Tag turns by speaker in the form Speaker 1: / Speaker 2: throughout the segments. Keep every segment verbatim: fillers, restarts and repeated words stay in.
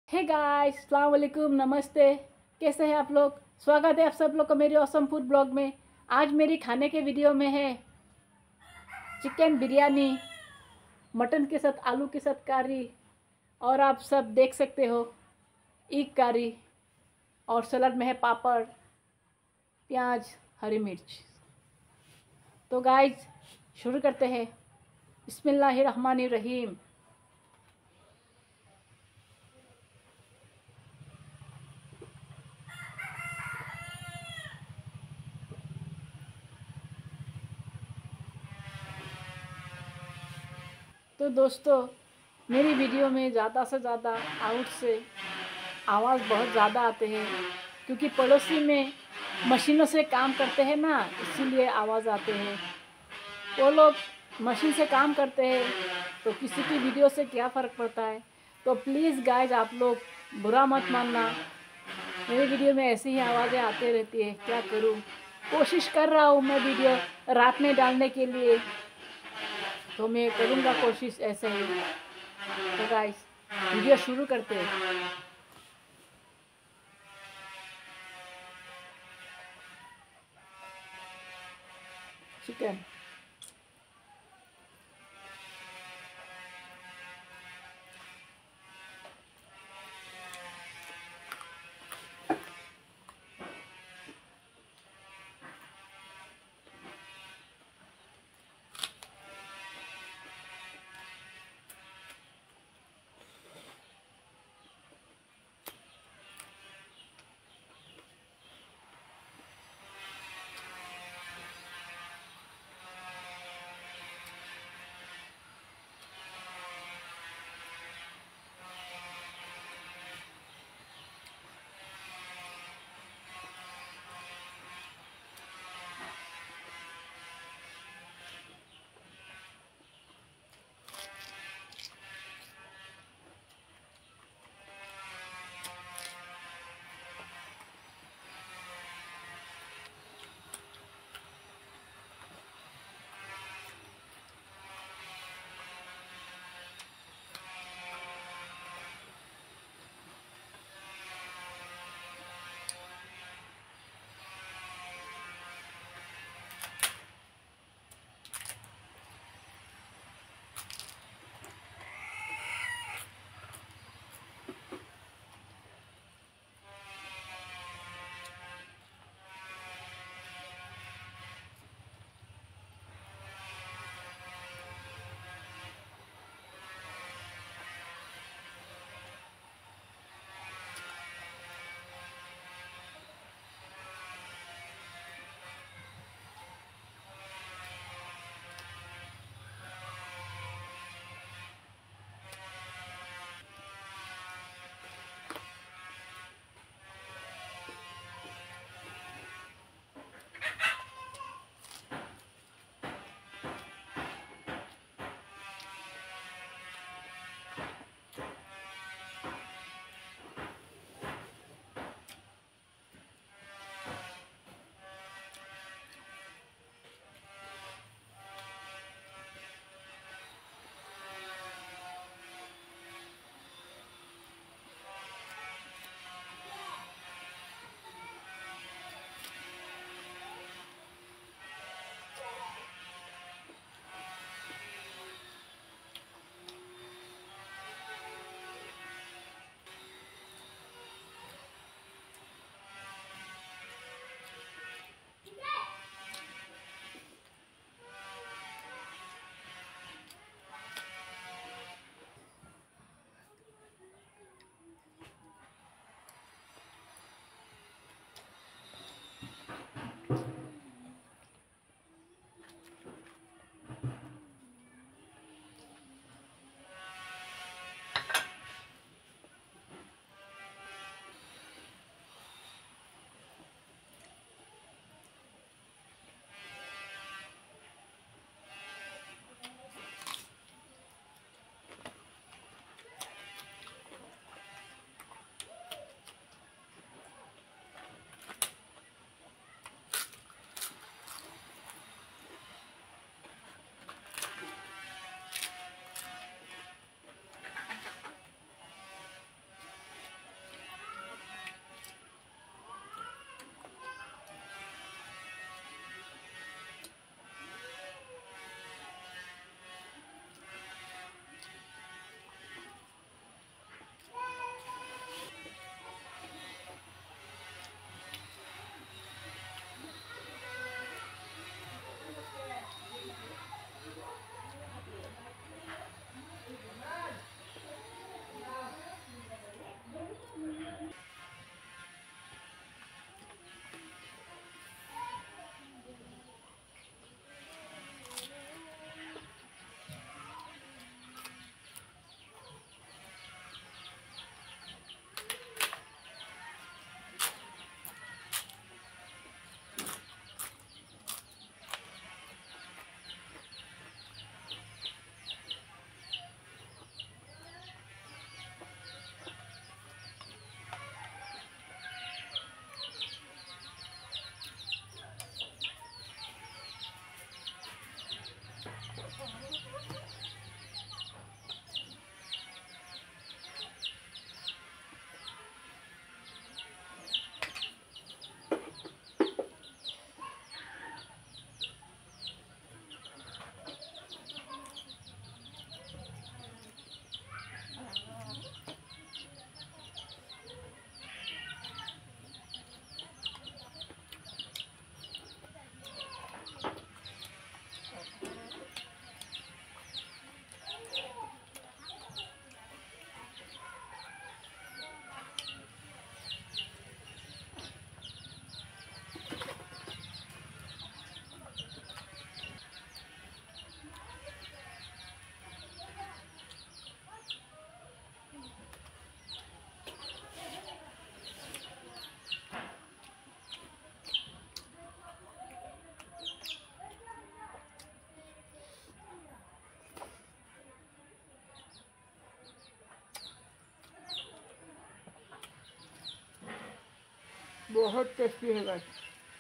Speaker 1: Hey guys, अस्सलाम वालेकुम, नमस्ते। कैसे हैं आप लोग? स्वागत है आप सब लोग का मेरे ऑसम फूड ब्लॉग में। आज मेरी खाने के वीडियो में है चिकन बिरयानी, मटन के साथ आलू के साथ करी, और आप सब देख सकते हो ईख करी, और सलाद में है पापड़, प्याज, हरी मिर्च। तो गाइस शुरू करते हैं। बिस्मिल्लाहिर्रहमानिर्रहीम। तो दोस्तों, मेरी वीडियो में ज़्यादा से ज़्यादा आउट से आवाज़ बहुत ज़्यादा आते हैं, क्योंकि पड़ोसी में मशीनों से काम करते हैं ना, इसीलिए आवाज़ आते हैं। वो लोग मशीन से काम करते हैं तो किसी की वीडियो से क्या फ़र्क पड़ता है। तो प्लीज़ गाइज, आप लोग बुरा मत मानना, मेरी वीडियो में ऐसी ही आवाज़ें आती रहती है। क्या करूँ, कोशिश कर रहा हूँ मैं वीडियो रात में डालने के लिए, तो मैं करूँगा कोशिश ऐसे ही। तो गाइस वीडियो शुरू करते हैं। चिकन बहुत टेस्टी है गाइस।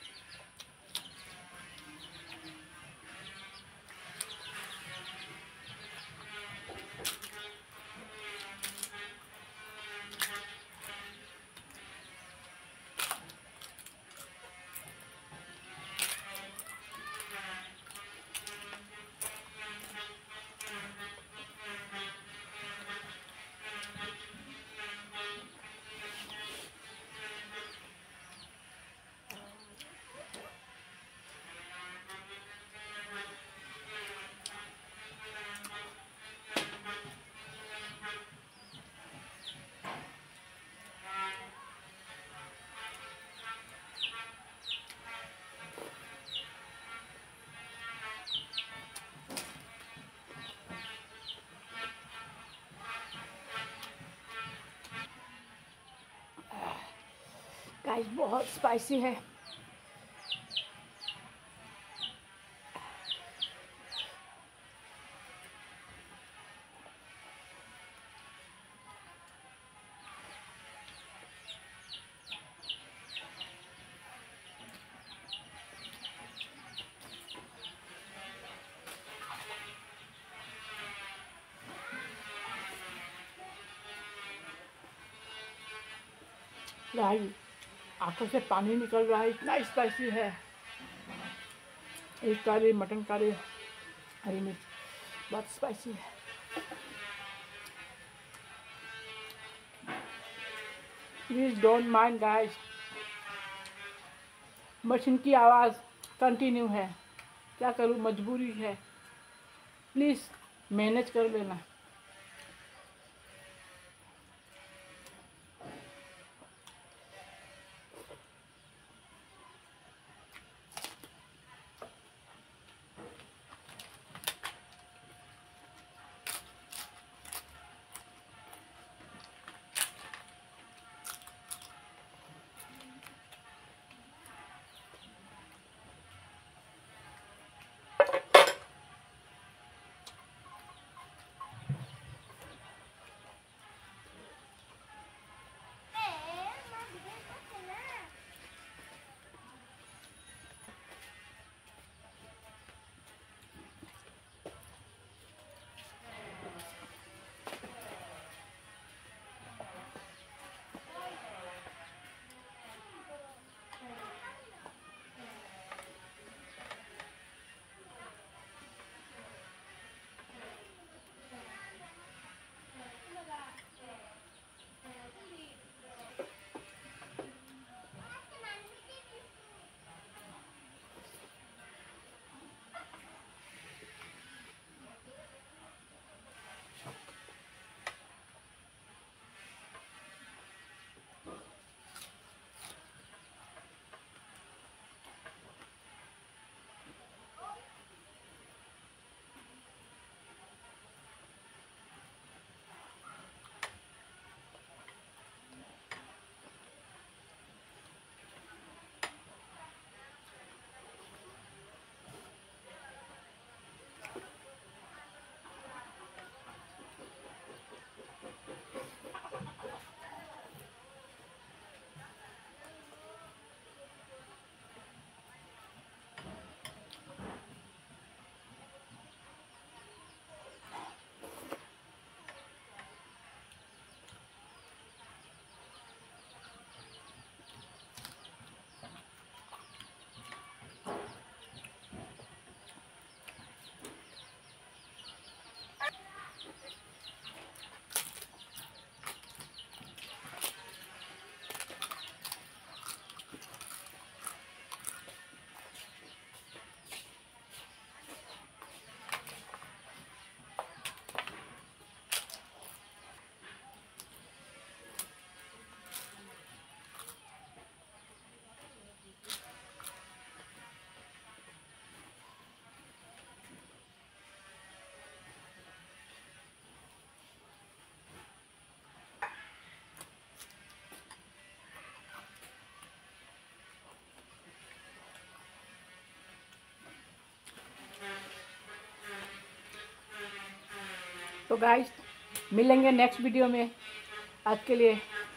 Speaker 1: गाइस बहुत स्पाइसी है। गाइस आंखों से पानी निकल रहा है, इतना स्पाइसी है। एक करी, मटन करी, हरी मिर्च, बहुत स्पाइसी है। Please don't mind guys, machine की आवाज़ कंटिन्यू है, क्या करूँ, मजबूरी है। प्लीज़ मैनेज कर लेना। तो गाइस मिलेंगे नेक्स्ट वीडियो में। आज के लिए